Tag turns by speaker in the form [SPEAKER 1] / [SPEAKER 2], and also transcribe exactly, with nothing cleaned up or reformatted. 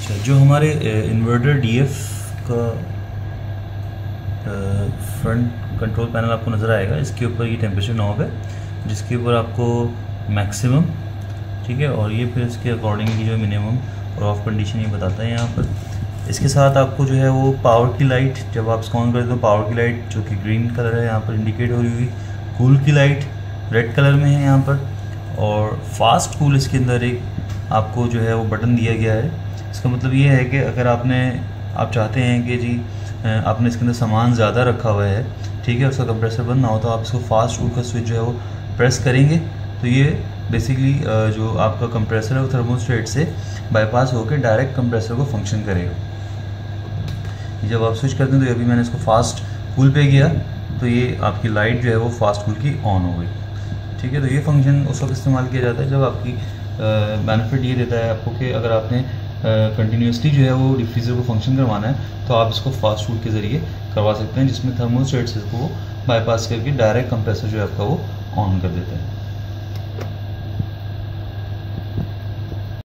[SPEAKER 1] अच्छा, जो हमारे इन्वर्टर डीएफ का फ्रंट कंट्रोल पैनल आपको नज़र आएगा, इसके ऊपर ये टेम्परेचर नॉब है जिसके ऊपर आपको मैक्सिमम, ठीक है, और ये फिर इसके अकॉर्डिंगली जो मिनिमम और ऑफ कंडीशन ये बताता है यहाँ पर। इसके साथ आपको जो है वो पावर की लाइट, जब आप इसको ऑन करते हो पावर की लाइट जो कि ग्रीन कलर है यहाँ पर इंडिकेट हो रही हुई, कूल की लाइट रेड कलर में है यहाँ पर, और फास्ट कूल इसके अंदर एक आपको जो है वो बटन दिया गया है। इसका मतलब ये है कि अगर आपने आप चाहते हैं कि जी आपने इसके अंदर सामान ज़्यादा रखा हुआ है, ठीक है, उसका कंप्रेसर बंद ना हो, तो आप इसको फास्ट कूल का स्विच जो है वो प्रेस करेंगे तो ये बेसिकली जो आपका कंप्रेसर है वो थर्मोस्टेट से बाईपास होकर डायरेक्ट कंप्रेसर को फंक्शन करेगा। जब आप स्विच करते हैं तो अभी मैंने इसको फास्ट कूल पे किया तो ये आपकी लाइट जो है वो फास्ट कूल की ऑन हो गई, ठीक है। तो ये फंक्शन उस वक्त इस्तेमाल किया जाता है जब आपकी बेनिफिट ये देता है आपको कि अगर आपने कंटिन्यूसली uh, जो है वो डिफ्यूज़र को फंक्शन करवाना है तो आप इसको फास्ट कूल के ज़रिए करवा सकते हैं, जिसमें थर्मोस्टेट से इसको बाईपास करके डायरेक्ट कंप्रेसर जो है आपका वो ऑन कर देता है।